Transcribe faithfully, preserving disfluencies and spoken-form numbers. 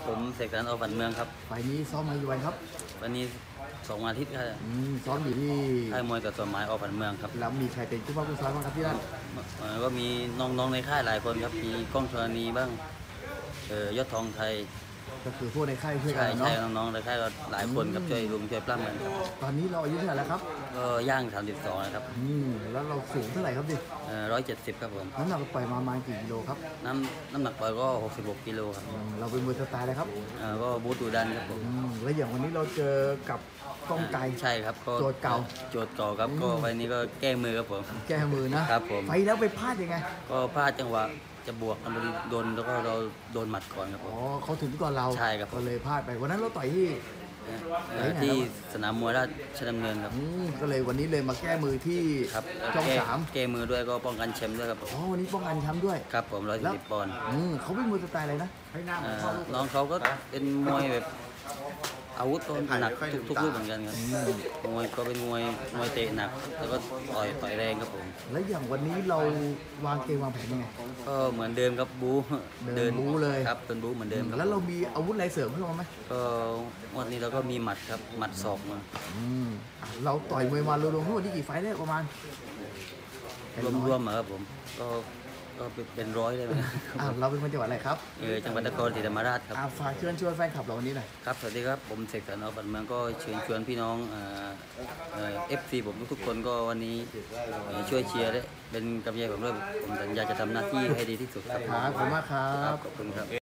ผมเสกสรรอฝันเมืองครับไฟนี้ซ้อมมากี่วันครับวันนี้สองวันอาทิตย์ครับอืมซ้อมอยู่ที่ค่ายมวยกับสมหมายอฝันเมืองครับแล้วมีใครเป็นผู้ว่าผู้ซ้อมบ้างครับที่นั่นเอ่อก็มีน้องๆในค่ายหลายคนครับมีก้องธรณีบ้างเอ่อยศทองไทยก็คือพวกในค่ายช่วยกัใช่นเนาะใช่น้องๆในค่ายก็หลายคนครับช่วยรุมช่วยปล้ำกันครับตอนนี้เราอายุเท่าไหร่แล้วครับก็ย่างสามสิบสองนะครับอืมแล้วเราสูงเท่าไหร่ครับดิเอ่อร้อยเจ็ดสิบครับผมน้ำหนักเราปล่อยมาประมาณกี่กิโลครับน้ำน้ำหนักปล่อยก็หกสิบหกกิโลครับอืมเราเป็นมวยสไตล์อะไรครับเอ่อก็บูตูดันครับผมอืมแล้วอย่างวันนี้เราเจอกับกล้องไกลใช่ครับก็โจทย์เก่าโจทย์เก่าครับก็ไฟนี้ก็แก้มือครับผมแก้มือนะครับผมไฟแล้วไปพลาดยังไงก็พลาดจังหวะจะบวกกันพอดีโดนแล้วก็เราโดนหมัดก่อนครับผอ๋อมเขาถึงก่อนเราใช่ครับก็เลยพลาดไปวันนั้นเราต่อยที่เอ่อที่สนามมวยราชดำเนินครับอืมก็เลยวันนี้เลยมาแก้มือที่ครับช่องแก้สามแก้มือด้วยก็ป้องกันแชมป์ด้วยครับผมอ๋อวันนี้ป้องกันแชมป์ด้วยครับผมร้อยสี่สิบปอนด์อืมเขาเป็นมวยสไตล์อะไรนะให้หน้าเอ่อน้องเขาก็เป็นมวยแบบอาวุธก็หนักทุกทุกรูปเหมือนกันครับมวยก็เป็นมวยมวยเตะหนักแล้วก็ต่อยต่อยแรงครับผมแล้วอย่างวันนี้เราวางเกมวางแผนยังไงก็เหมือนเดิมครับบู๊เดินบู๊เลยครับเป็นบู๊เหมือนเดิมครับแล้วเรามีอาวุธอะไรเสริมเพิ่มมาไหมก็วันนี้เราก็มีหมัดครับหมัดศอกมาอืมอ่ะเราต่อยมวยมารวมๆทั้งหมดที่กี่ไฟต์ได้ประมาณรวมรวมๆครับผมก็ก็เป็นร้อยได้ไหมอ่ะเราเป็นคนจังหวัดอะไรครับเออจังหวัดนครศรีธรรมราชครับอ่ะฝากเชิญชวนแฟนคลับเราวันนี้หน่อยครับสวัสดีครับผมเสกสรรอฝันเมืองก็เชิญชวนพี่น้องเอ่อเอ่อฟซีผมทุกๆคนก็วันนี้เอ่อช่วยเชียร์และเป็นกำลังใจผมด้วยผมสัญญาจะทำหน้าที่ให้ดีที่สุดครับครับขอบคุณมากครัครับ บขอบคุณครับ